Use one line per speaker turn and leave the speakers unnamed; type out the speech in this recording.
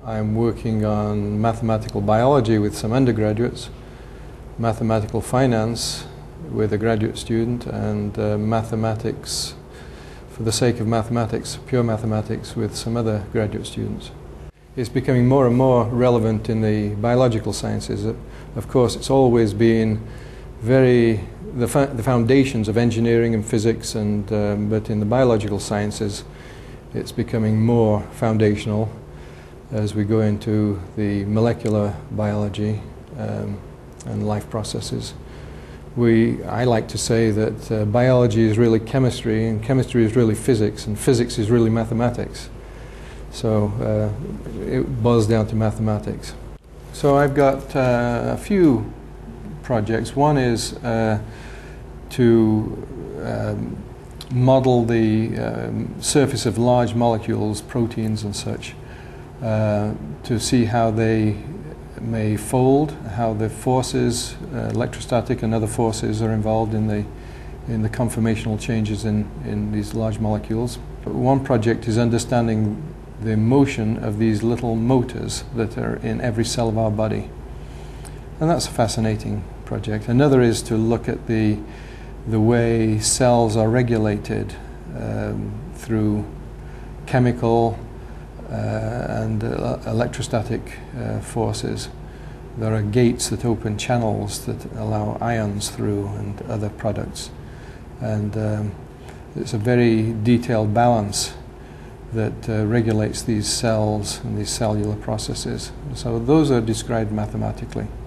I'm working on mathematical biology with some undergraduates, mathematical finance with a graduate student, and mathematics for the sake of mathematics, pure mathematics, with some other graduate students. It's becoming more and more relevant in the biological sciences. Of course, it's always been the foundations of engineering and physics, but in the biological sciences it's becoming more foundational as we go into the molecular biology and life processes. I like to say that biology is really chemistry, and chemistry is really physics, and physics is really mathematics. So it boils down to mathematics. So I've got a few projects. One is to model the surface of large molecules, proteins and such, to see how they may fold, how the forces, electrostatic and other forces, are involved in the conformational changes in these large molecules. One project is understanding the motion of these little motors that are in every cell of our body, and that's a fascinating project. Another is to look at the way cells are regulated through chemical and electrostatic forces. There are gates that open channels that allow ions through and other products, and it's a very detailed balance that regulates these cells and these cellular processes. So those are described mathematically.